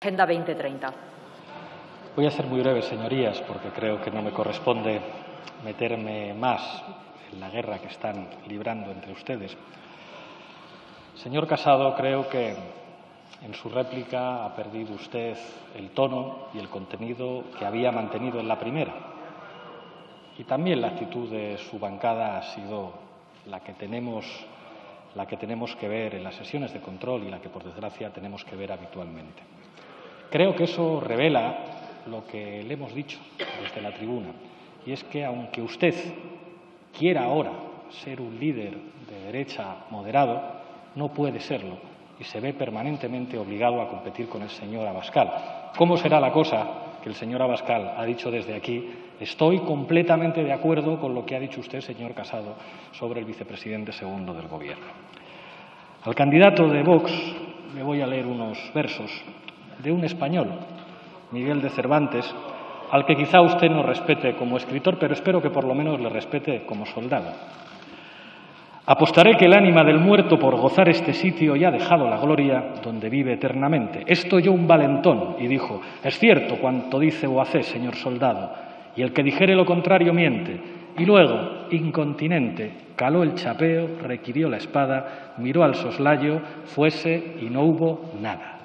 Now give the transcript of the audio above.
Agenda 2030. Voy a ser muy breve, señorías, porque creo que no me corresponde meterme más en la guerra que están librando entre ustedes. Señor Casado, creo que en su réplica ha perdido usted el tono y el contenido que había mantenido en la primera. Y también la actitud de su bancada ha sido la que tenemos que ver en las sesiones de control y la que, por desgracia, tenemos que ver habitualmente. Creo que eso revela lo que le hemos dicho desde la tribuna, y es que, aunque usted quiera ahora ser un líder de derecha moderado, no puede serlo y se ve permanentemente obligado a competir con el señor Abascal. ¿Cómo será la cosa? Que el señor Abascal ha dicho desde aquí: estoy completamente de acuerdo con lo que ha dicho usted, señor Casado, sobre el vicepresidente segundo del Gobierno. Al candidato de Vox le voy a leer unos versos de un español, Miguel de Cervantes, al que quizá usted no respete como escritor, pero espero que por lo menos le respete como soldado. Apostaré que el ánima del muerto por gozar este sitio ya ha dejado la gloria donde vive eternamente. Esto oyó un valentón y dijo: es cierto cuanto dice o hace, señor soldado, y el que dijere lo contrario miente. Y luego, incontinente, caló el chapeo, requirió la espada, miró al soslayo, fuese y no hubo nada.